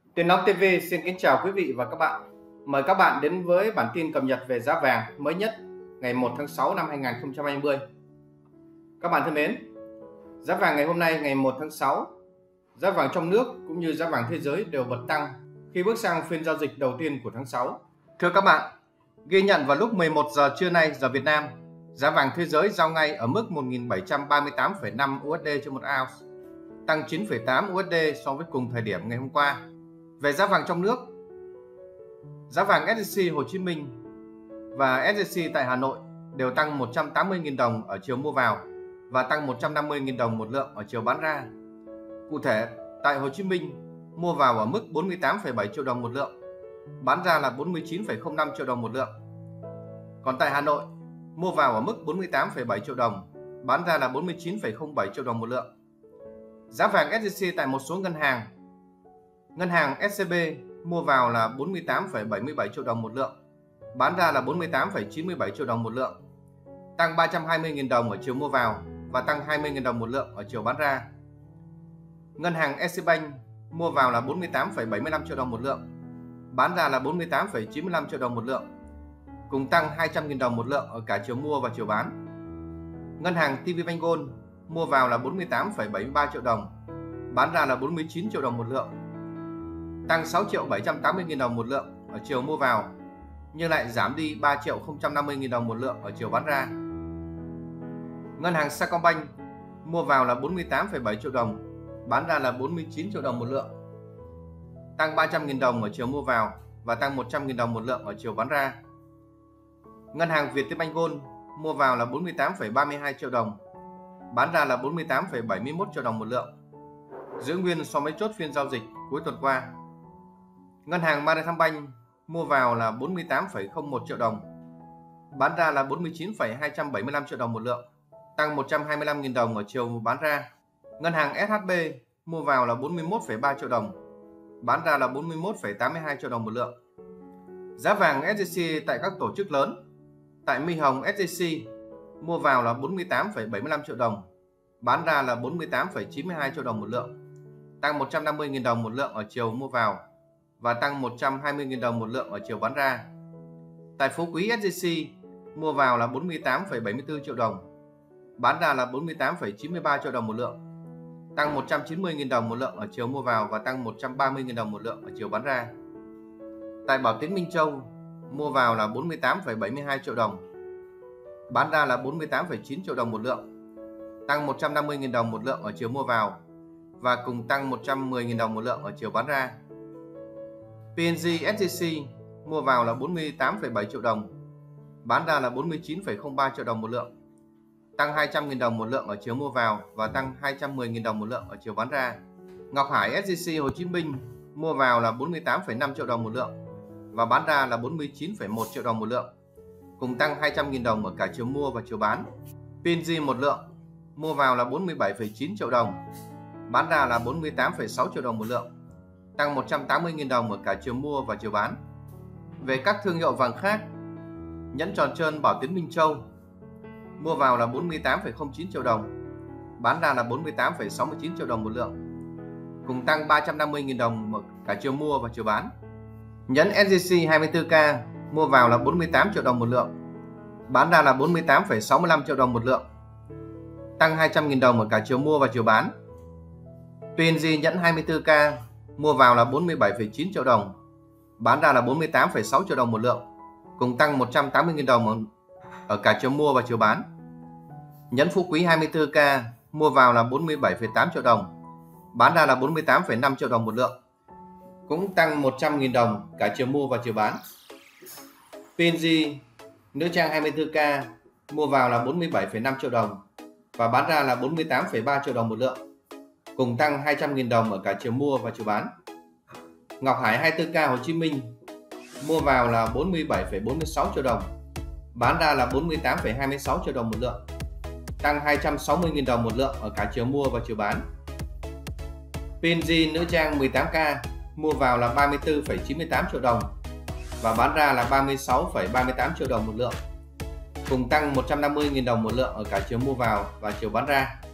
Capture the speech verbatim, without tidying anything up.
Tiền Nóng ti vi xin kính chào quý vị và các bạn. Mời các bạn đến với bản tin cập nhật về giá vàng mới nhất ngày một tháng sáu năm hai nghìn không trăm hai mươi. Các bạn thân mến, giá vàng ngày hôm nay ngày một tháng sáu, giá vàng trong nước cũng như giá vàng thế giới đều bật tăng khi bước sang phiên giao dịch đầu tiên của tháng sáu. Thưa các bạn, ghi nhận vào lúc mười một giờ trưa nay giờ Việt Nam, giá vàng thế giới giao ngay ở mức một nghìn bảy trăm ba mươi tám phẩy năm u ét đê trên một ounce, tăng chín phẩy tám u ét đê so với cùng thời điểm ngày hôm qua. Về giá vàng trong nước, giá vàng ét gi xê Hồ Chí Minh và ét gi xê tại Hà Nội đều tăng một trăm tám mươi nghìn đồng ở chiều mua vào và tăng một trăm năm mươi nghìn đồng một lượng ở chiều bán ra. Cụ thể, tại Hồ Chí Minh mua vào ở mức bốn mươi tám phẩy bảy triệu đồng một lượng, bán ra là bốn mươi chín phẩy không năm triệu đồng một lượng. Còn tại Hà Nội, mua vào ở mức bốn mươi tám phẩy bảy triệu đồng, bán ra là bốn mươi chín phẩy không bảy triệu đồng một lượng. Giá vàng ét gi xê tại một số ngân hàng, ngân hàng ét xê bê mua vào là bốn mươi tám phẩy bảy mươi bảy triệu đồng một lượng, bán ra là bốn mươi tám phẩy chín mươi bảy triệu đồng một lượng, tăng ba trăm hai mươi nghìn đồng ở chiều mua vào và tăng hai mươi nghìn đồng một lượng ở chiều bán ra. Ngân hàng Eximbank mua vào là bốn mươi tám phẩy bảy mươi lăm triệu đồng một lượng, bán ra là bốn mươi tám phẩy chín mươi lăm triệu đồng một lượng, cùng tăng hai trăm nghìn đồng một lượng ở cả chiều mua và chiều bán. Ngân hàng tê vê Banh Gold mua vào là bốn mươi tám phẩy bảy mươi ba triệu đồng, bán ra là bốn mươi chín triệu đồng một lượng, tăng sáu triệu bảy trăm tám mươi nghìn đồng một lượng ở chiều mua vào, nhưng lại giảm đi ba triệu không trăm năm mươi nghìn đồng một lượng ở chiều bán ra. Ngân hàng Sacombank mua vào là bốn mươi tám phẩy bảy triệu đồng, bán ra là bốn mươi chín triệu đồng một lượng, tăng ba trăm nghìn đồng ở chiều mua vào và tăng một trăm nghìn đồng một lượng ở chiều bán ra. Ngân hàng Vietinbank Gold mua vào là bốn mươi tám phẩy ba mươi hai triệu đồng, bán ra là bốn mươi tám phẩy bảy mươi mốt triệu đồng một lượng, giữ nguyên so với chốt phiên giao dịch cuối tuần qua. Ngân hàng Maritime mua vào là bốn mươi tám phẩy không một triệu đồng, bán ra là bốn mươi chín phẩy hai trăm bảy mươi lăm triệu đồng một lượng, tăng một trăm hai mươi lăm nghìn đồng ở chiều bán ra. Ngân hàng ét hát bê mua vào là bốn mươi mốt phẩy ba triệu đồng, bán ra là bốn mươi mốt phẩy tám mươi hai triệu đồng một lượng. Giá vàng ét gi xê tại các tổ chức lớn, tại My Hồng ét gi xê mua vào là bốn mươi tám phẩy bảy mươi lăm triệu đồng, bán ra là bốn mươi tám phẩy chín mươi hai triệu đồng một lượng, tăng một trăm năm mươi nghìn đồng một lượng ở chiều mua vào và tăng một trăm hai mươi nghìn đồng một lượng ở chiều bán ra. Tại Phú Quý ét gi xê mua vào là bốn mươi tám phẩy bảy mươi tư triệu đồng, bán ra là bốn mươi tám phẩy chín mươi ba triệu đồng một lượng, tăng một trăm chín mươi nghìn đồng một lượng ở chiều mua vào và tăng một trăm ba mươi nghìn đồng một lượng ở chiều bán ra. Tại Bảo Tín Minh Châu mua vào là bốn mươi tám phẩy bảy mươi hai triệu đồng, bán ra là bốn mươi tám phẩy chín triệu đồng một lượng, tăng một trăm năm mươi nghìn đồng một lượng ở chiều mua vào và cùng tăng một trăm mười nghìn đồng một lượng ở chiều bán ra. pê en giê ét gi xê mua vào là bốn mươi tám phẩy bảy triệu đồng, bán ra là bốn mươi chín phẩy không ba triệu đồng một lượng, tăng hai trăm nghìn đồng một lượng ở chiều mua vào và tăng hai trăm mười nghìn đồng một lượng ở chiều bán ra. Ngọc Hải ét gi xê Hồ Chí Minh mua vào là bốn mươi tám phẩy năm triệu đồng một lượng và bán ra là bốn mươi chín phẩy một triệu đồng một lượng, cùng tăng hai trăm nghìn đồng ở cả chiều mua và chiều bán. pê en giê một lượng mua vào là bốn mươi bảy phẩy chín triệu đồng, bán ra là bốn mươi tám phẩy sáu triệu đồng một lượng, tăng một trăm tám mươi nghìn đồng ở cả chiều mua và chiều bán. Về các thương hiệu vàng khác, nhẫn tròn trơn Bảo Tín Minh Châu mua vào là bốn mươi tám phẩy không chín triệu đồng, bán ra là bốn mươi tám phẩy sáu mươi chín triệu đồng một lượng, cùng tăng ba trăm năm mươi nghìn đồng ở cả chiều mua và chiều bán. Nhẫn ét gi xê hai mươi tư K mua vào là bốn mươi tám triệu đồng một lượng, bán ra là bốn mươi tám phẩy sáu mươi lăm triệu đồng một lượng, tăng hai trăm nghìn đồng ở cả chiều mua và chiều bán. pê en giê nhẫn hai mươi tư K mua vào là bốn mươi bảy phẩy chín triệu đồng, bán ra là bốn mươi tám phẩy sáu triệu đồng một lượng, cùng tăng một trăm tám mươi nghìn đồng ở cả chiều mua và chiều bán. Nhẫn Phú Quý hai mươi tư K mua vào là bốn mươi bảy phẩy tám triệu đồng, bán ra là bốn mươi tám phẩy năm triệu đồng một lượng, cũng tăng một trăm nghìn đồng cả chiều mua và chiều bán. pê en giê nữ trang hai mươi tư K mua vào là bốn mươi bảy phẩy năm triệu đồng và bán ra là bốn mươi tám phẩy ba triệu đồng một lượng, cùng tăng hai trăm nghìn đồng ở cả chiều mua và chiều bán. Ngọc Hải hai mươi tư K Hồ Chí Minh mua vào là bốn mươi bảy phẩy bốn mươi sáu triệu đồng, bán ra là bốn mươi tám phẩy hai mươi sáu triệu đồng một lượng, tăng hai trăm sáu mươi nghìn đồng một lượng ở cả chiều mua và chiều bán. pê en giê nữ trang mười tám K mua vào là ba mươi tư phẩy chín mươi tám triệu đồng và bán ra là ba mươi sáu phẩy ba mươi tám triệu đồng một lượng, cùng tăng một trăm năm mươi nghìn đồng một lượng ở cả chiều mua vào và chiều bán ra.